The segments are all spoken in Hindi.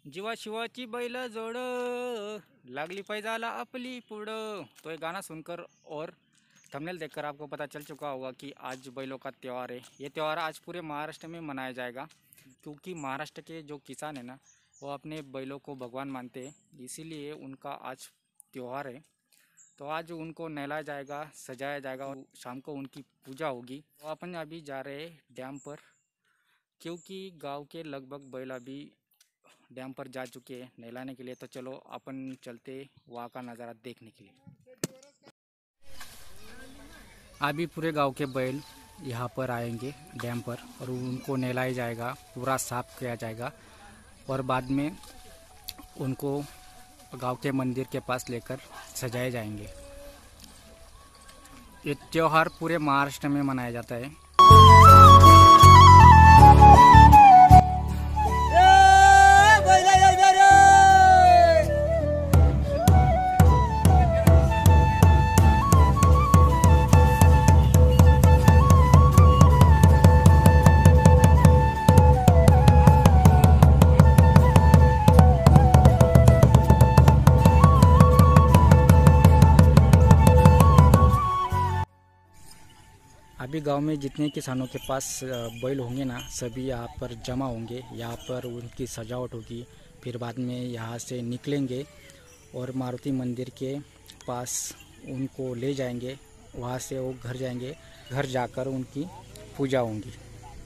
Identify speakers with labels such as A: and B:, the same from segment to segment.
A: जीवा शिवाची बैल जोड लागली पैजाला अपली पुढं। तो ये गाना सुनकर और थंबनेल देखकर आपको पता चल चुका होगा कि आज बैलों का त्यौहार है। ये त्यौहार आज पूरे महाराष्ट्र में मनाया जाएगा, क्योंकि महाराष्ट्र के जो किसान हैं ना, वो अपने बैलों को भगवान मानते हैं, इसीलिए उनका आज त्यौहार है। तो आज उनको नहलाया जाएगा, सजाया जाएगा और शाम को उनकी पूजा होगी। तो अपन अभी जा रहे हैं डैम पर, क्योंकि गांव के लगभग बैल अभी डैम पर जा चुके हैं नहलाने के लिए। तो चलो अपन चलते वहाँ का नज़ारा देखने के लिए। अभी पूरे गांव के बैल यहाँ पर आएंगे डैम पर और उनको नहलाया जाएगा, पूरा साफ किया जाएगा और बाद में उनको गांव के मंदिर के पास लेकर सजाए जाएंगे। ये त्यौहार पूरे महाराष्ट्र में मनाया जाता है। अभी गांव में जितने किसानों के पास बैल होंगे ना, सभी यहाँ पर जमा होंगे। यहाँ पर उनकी सजावट होगी, फिर बाद में यहाँ से निकलेंगे और मारुति मंदिर के पास उनको ले जाएंगे। वहाँ से वो घर जाएंगे, घर जाकर उनकी पूजा होगी।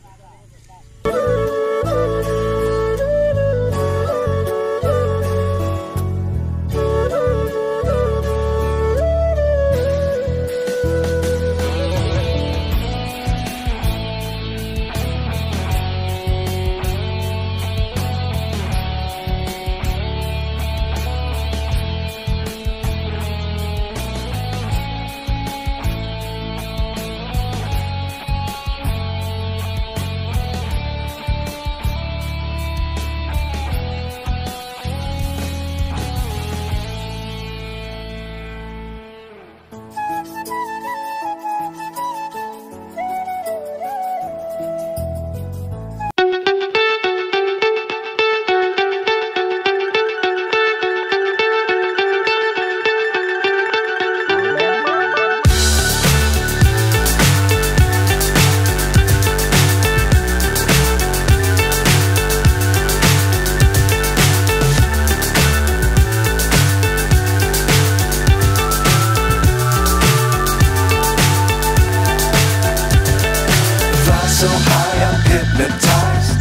B: So high I'm hypnotized.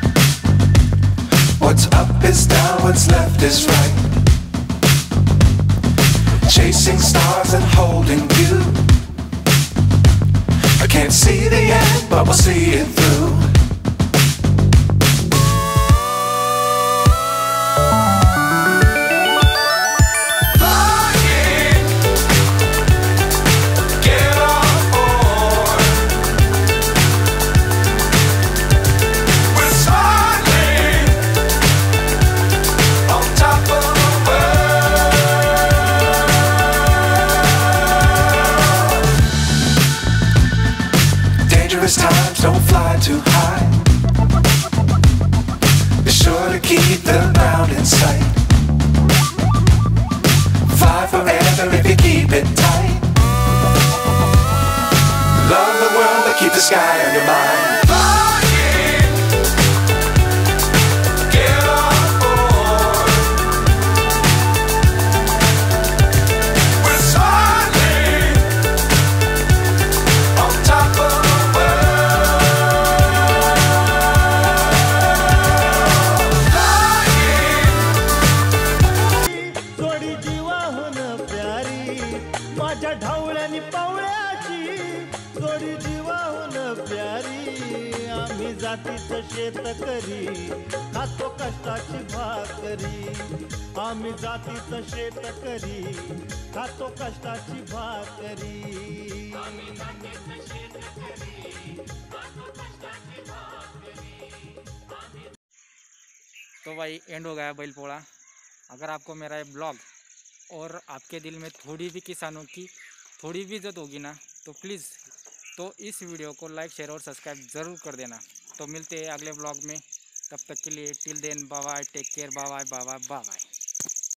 B: What's up is down, what's left is right. Chasing stars and holding you. I can't see the end, but we'll see it through. Times don't fly too high. Be sure to keep the ground in sight. Fly forever if you keep it tight. Love the world but keep the sky on your mind.
C: ढवळ्यानी पवळ्याची जोडी जीवाहून प्यारी. आम्ही जातीचं शेतकरी खातो कष्टाची भाकरी. आम्ही जातीचं शेतकरी खातो कष्टाची भाकरी.
A: तो भाई एंड हो गया बैल पोड़ा। अगर आपको मेरा ये ब्लॉग और आपके दिल में थोड़ी भी किसानों की थोड़ी भी इज्जत होगी ना, तो प्लीज़ तो इस वीडियो को लाइक शेयर और सब्सक्राइब ज़रूर कर देना। तो मिलते हैं अगले ब्लॉग में। तब तक के लिए till then bye bye, take care, bye bye bye bye bye.